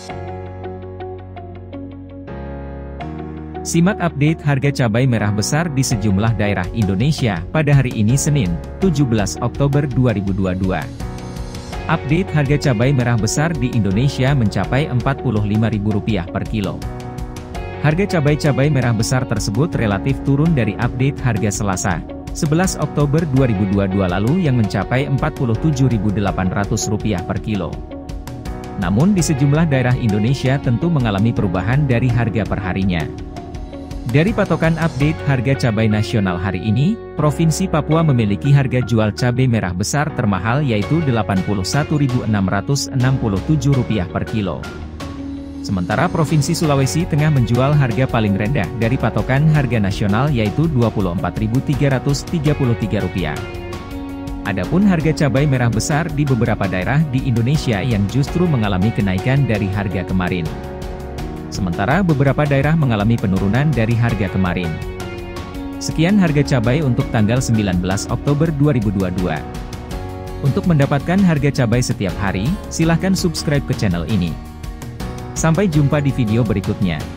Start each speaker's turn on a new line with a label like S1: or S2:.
S1: Simak update harga cabai merah besar di sejumlah daerah Indonesia pada hari ini Senin, 17 Oktober 2022. Update harga cabai merah besar di Indonesia mencapai Rp45.000 per kilo. Harga cabai merah besar tersebut relatif turun dari update harga Selasa, 11 Oktober 2022 lalu yang mencapai Rp47.800 per kilo. Namun di sejumlah daerah Indonesia tentu mengalami perubahan dari harga perharinya. Dari patokan update harga cabai nasional hari ini, Provinsi Papua memiliki harga jual cabai merah besar termahal yaitu Rp81.667 per kilo. Sementara Provinsi Sulawesi Tengah menjual harga paling rendah dari patokan harga nasional yaitu Rp24.333. Adapun harga cabai merah besar di beberapa daerah di Indonesia yang justru mengalami kenaikan dari harga kemarin. Sementara beberapa daerah mengalami penurunan dari harga kemarin. Sekian harga cabai untuk tanggal 19 Oktober 2022. Untuk mendapatkan harga cabai setiap hari, silahkan subscribe ke channel ini. Sampai jumpa di video berikutnya.